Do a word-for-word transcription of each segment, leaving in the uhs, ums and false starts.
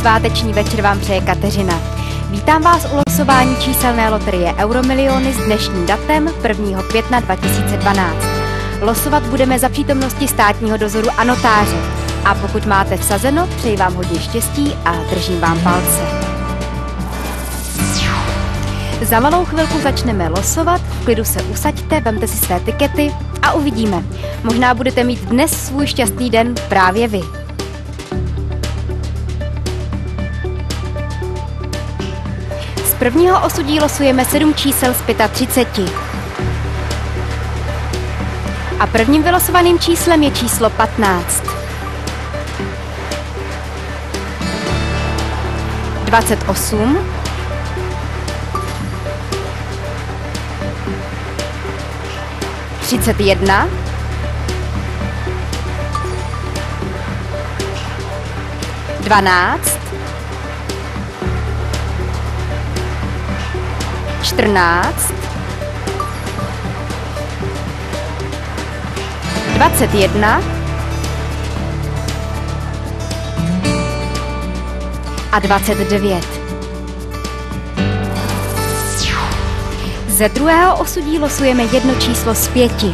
sváteční večer vám přeje Kateřina. Vítám vás u losování číselné loterie Euromiliony s dnešním datem prvního května dva tisíce dvanáct. Losovat budeme za přítomnosti státního dozoru a notáře. A pokud máte vsazeno, přeji vám hodně štěstí a držím vám palce. Za malou chvilku začneme losovat, v klidu se usaďte, vemte si své tikety a uvidíme. Možná budete mít dnes svůj šťastný den právě vy. Z prvního osudí losujeme sedm čísel z třicet pět. A prvním vylosovaným číslem je číslo patnáct. dvacet osm. třicet jedna. dvanáct. čtrnáct. dvacet jedna. A dvacet devět. Ze druhého osudí losujeme jedno číslo z pěti.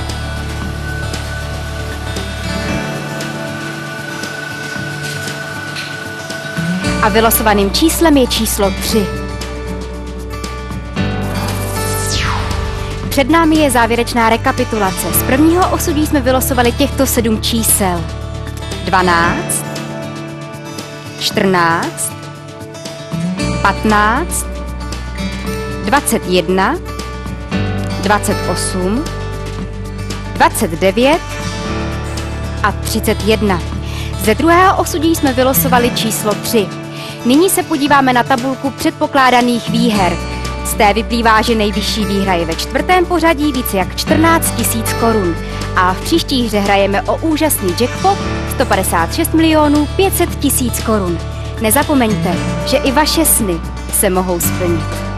A vylosovaným číslem je číslo tři. Před námi je závěrečná rekapitulace. Z prvního osudí jsme vylosovali těchto sedm čísel. dvanáct, čtrnáct, patnáct, dvacet jedna, dvacet osm, dvacet devět a třicet jedna. Ze druhého osudí jsme vylosovali číslo tři. Nyní se podíváme na tabulku předpokládaných výher. Z té vyplývá, že nejvyšší výhra je ve čtvrtém pořadí více jak čtrnáct tisíc korun. A v příští hře hrajeme o úžasný jackpot sto padesát šest milionů pět set tisíc korun. Nezapomeňte, že i vaše sny se mohou splnit.